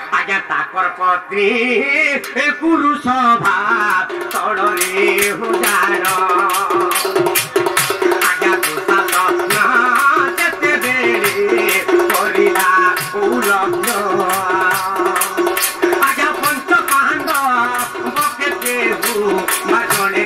आज्ञा ताकर पत्नी पुरुष भाव तड़े हुजार आज्ञा दुशासन जेते बेले करिला उलग्न आज्ञा पंच पांडव बके देहु बाजने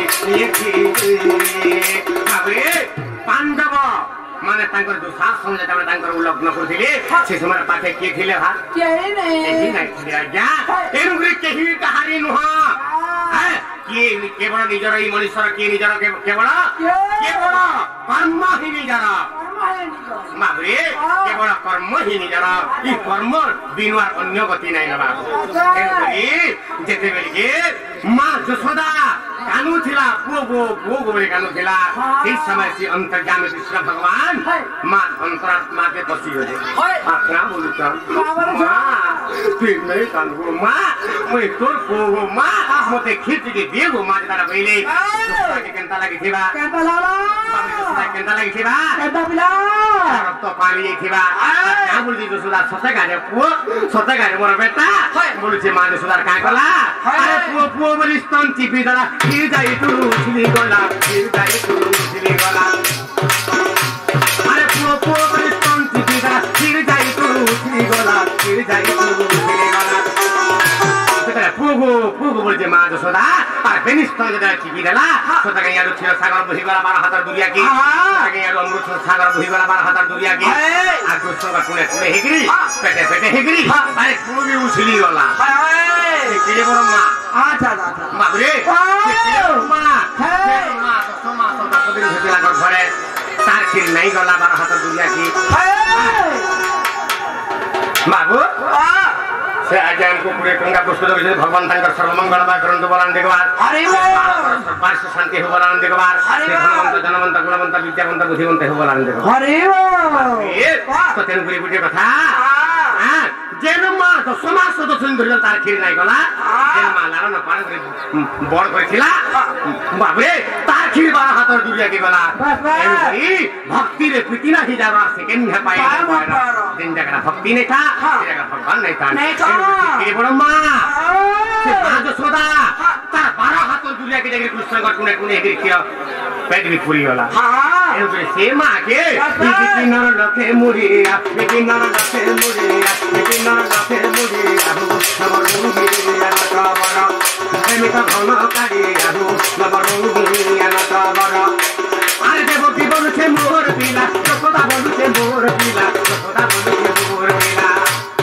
पांडव माने तांकर जो शासन जेतबे तांकर उलग्न करथिले से समय पाछे के थिले भा केही नै थिले आज्ञा एनुग्री केही कहानी नुहा है के केवल निजर ई मनुष्यर के निजर केवल कर्म ही निजर बाबरे केवल कर्म ही निजर ई कर्म बिना अन्य गति नै न बाबु एनुग्री जेते बेले मां जसोदा कानू थिला पुओ बोले कानू थिला इस समय से अंतर्यामी कृष्ण भगवान मां अंतरात्मा के बसी हो आत्मा बोलू त मां फिर नहीं कानू मां मैं तोर पुओ मां मते खिच के दिएको मां तारा पहिले के केन्ता लागि थिबा केन्ता लाला केन्ता लागि थिबा केन्ता बिला रक्त पानी थिबा कहाँ बोलि जो सुधार सत्य गाने पुओ सत्य गाने मोर बेटा बोलु छे माने सुधार कहाँ गला अरे पुओ बोली स्तन टिपी दला फिर जाई तू छिली गला फिर जाई तू छिली गला अरे पुओ बोली स्तन टिपी दला फिर जाई तू छिली गला फिर जाई तू छिली गला तेरा पुओ बोल जे मां जसोदा आ बेनिस त जदा टिपी दला सोता के यारो छिरो सागर बही गला 12 हातर दुरिया की के यारो अमृत सागर बही गला 12 हातर दुरिया की आ दोस्तों का कुने हेगरी पेटे हेगरी अरे पुओ भी उछली गला के बड़ मां अच्छा बाबरे घरे तार खीर नहीं गला 12 हाथ दुनिया की बाबू से आज हमको पूरे गंगा पुष्कर भगवान तंकर सर्वमंगल करंतु बलान देखबार अरे पार्श्व शांति हो बलान देखबार धनवंत जनवंत गुणवंत विद्यावंत बुद्धिवंत हो बलान देखबार अरे तो तेन गुरी गुटे कथा जेनमा तो समाज तो सुंदर तार खीर नहीं गला जेनमा लारो न पान करे बड़ करथिला बाबरे तार खीर 12 हाथ दुनिया की गला एई भक्ति रे पितिना ही जारा सेकेंड में पाए दिन जगह भक्ति नहीं था जगह भगवान नहीं था के बड़ मां से आज सोदा तार 12 हाथ दुनिया की जगह कृष्ण का कुने खीर पेट भी पूरी होला हां एई से मां के पितिना लखे मुरिया पितिना लखे मुरिया पितिना लखे मुरिया नवरुगी अनकावरा एमिता घन कारिया नवरुगी अनकावरा आरे देवकी बोलुछे मोर पिला जसोदा बोलुछे मोर पिला जसोदा बोलुछे मोर पिला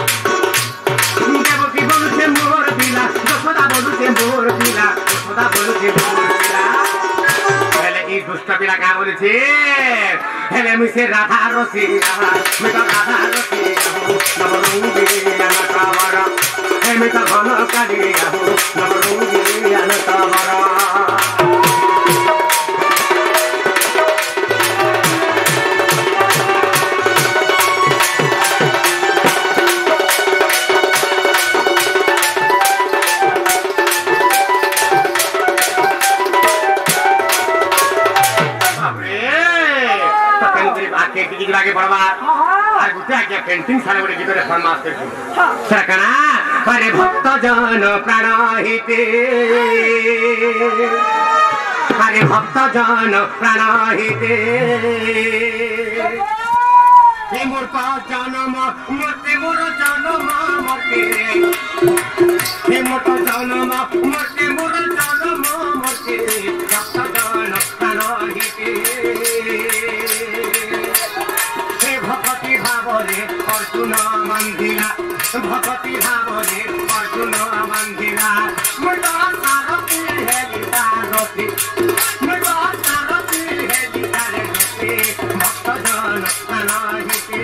देवकी बोलुछे मोर पिला जसोदा बोलुछे मोर पिला जसोदा बोलुछे मोर पिला हेले ई दुष्ट पिला का बोलुछे हेले मिसे राधा रसिया मिता राधा रसिया नवरुगी अनकावरा एमिता घन कारिया नवरुगी अनकावरा आगे बढ़वा আর গুতে আগে পেন্টিং সারে বলে গীতরে ফরমাস করছি সরকনা আরে ভক্ত জন প্রাণ হিতে আরে ভক্ত জন প্রাণ হিতে হে মোর জনম মতে মোর জনম মতে হে মোর জনম মতে মোর জনম মতে ভক্ত জন প্রাণ হিতে भक्ति भावरे अर्जुन मंदिरा भक्ति भावरे अर्जुन मंदिरा मुझा सारथी है गीतारती मुझा सारथी है गीतारती भक्त जन अनाहिते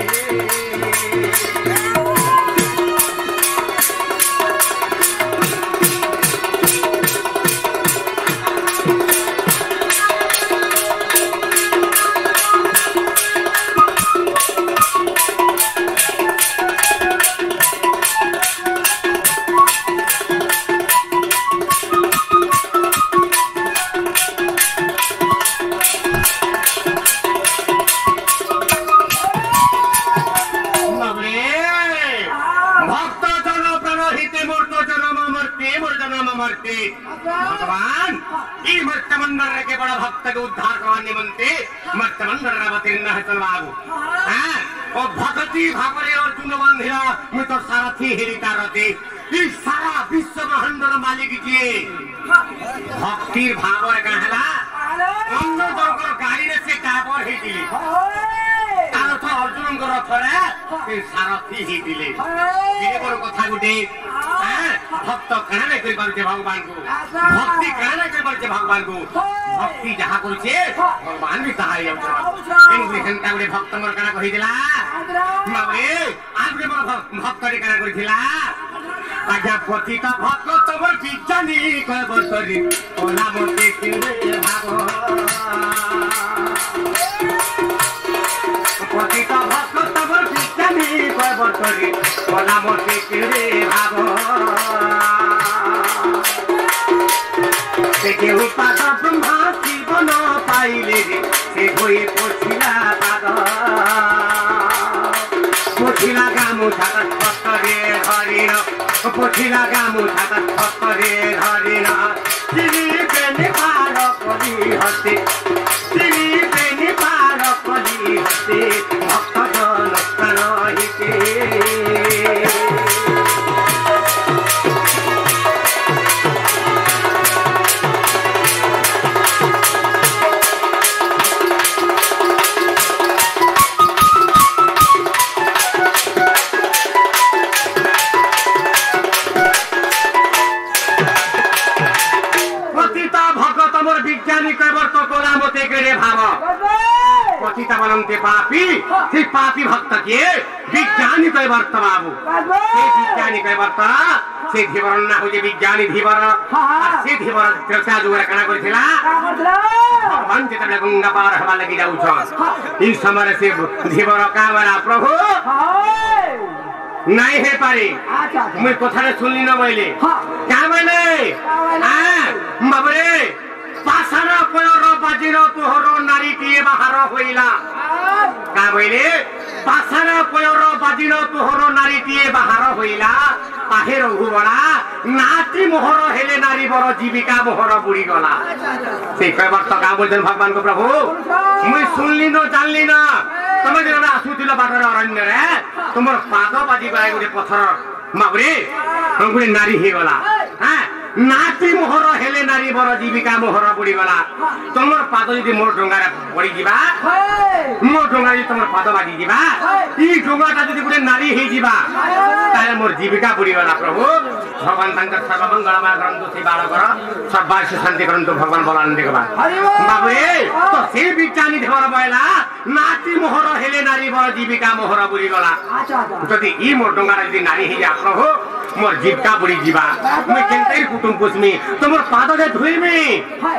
रहिते मोर तो जन्म मरते भगवान ई मर्तमंडल रे के बड़ा भक्त के उद्धार करवा निमंते मर्तमंडल रे अवतीर्ण है चलवागु हां ओ भक्ति भावरे अर्जुन बंधिरा मैं तो सारथी हेरिता रते ई सारा विश्व ब्रह्मांडर मालिक किए भक्तिर भावर कहला अन्य जगह गाड़ी रे से टावर हेतिली तार तो अर्जुन को रथरे ए सारथी हेतिले ये बड़ कथा गुटे भक्त काना नहीं कर पारे भगवान को भक्ति काना नहीं कर पारे भगवान को भक्ति जहाँ करछे भगवान भी सहाय होता इन घंटा गुटे भक्त मोर काना कहि दिला मावे आज मोर भक्त रे काना करिथिला आजा पतित भक्त तोर बिजानी कय बसरी ओला मोते किरे भाव पतित भक्त तोर बिजानी कय बसरी ओला मोते किरे भाव से के उपाद ब्रह्मा जीवन पाइले रे से होई पोछिला पाद पोछिला गामु छाता छतरे हरिण पोछिला गामु छाता छतरे हरिण तिनी प्रेमी पार करी हते तिनी प्रेमी पार करी हते भक्त जन प्राण हिते पतिता बनन्ते पापी से पापी भक्त के विज्ञानी कय वर्त बाबू से विज्ञानी कय वर्त से धीवर ना हो जे विज्ञानी धीवर से धीवर त्रिशा जुगर कना करथिला भगवान जेतबे गंगा पार हवा लगी जाउ छ इ समय से धीवर कामना प्रभु नहीं है पारे मैं कथा सुनली न मैले कामने बाबरे पासाना पयर बाजिर तोहरो नारी टिए बाहर होइला का बोले पासाना पयर बाजिर तोहरो नारी टिए बाहर होइला आहे रघुबड़ा नाती मोहर हेले नारी बर जीविका मोहर बुड़ी गला से कय वर्ष का बोलन भगवान को प्रभु मैं सुनली न जानली न तमे जरा आसुतिल बाटर अरण्य रे तुमर पाद बाजी गय गुटे पत्थर माबरे गुटे नारी हे गला हां नाती मोहर हेले नारी बर जीविका मोहर बुड़ी गला तुमर पाद यदि मोर डोंगारे पड़ी जिबा मोर डोंगा यदि तुमर पाद बाजी जिबा ई डोंगाटा यदि गुटे नारी हे जिबा ताले मोर जीविका बुड़ी गला प्रभु भगवान तंकर सर्वमंगलमय करंतु से बालकर सर्वास्य शांति करंतु भगवान बोलान देखबा बाबे तो से विज्ञानी धर बैला नाती मोहर हेले नारी बर जीविका मोहर बुड़ी गला जदि ई मोर डोंगारे यदि नारी हे जा प्रभु मोर जीविका बुड़ी जिबा मैं केनते कुटुम पुछमी तुमर पाद जे धुइमी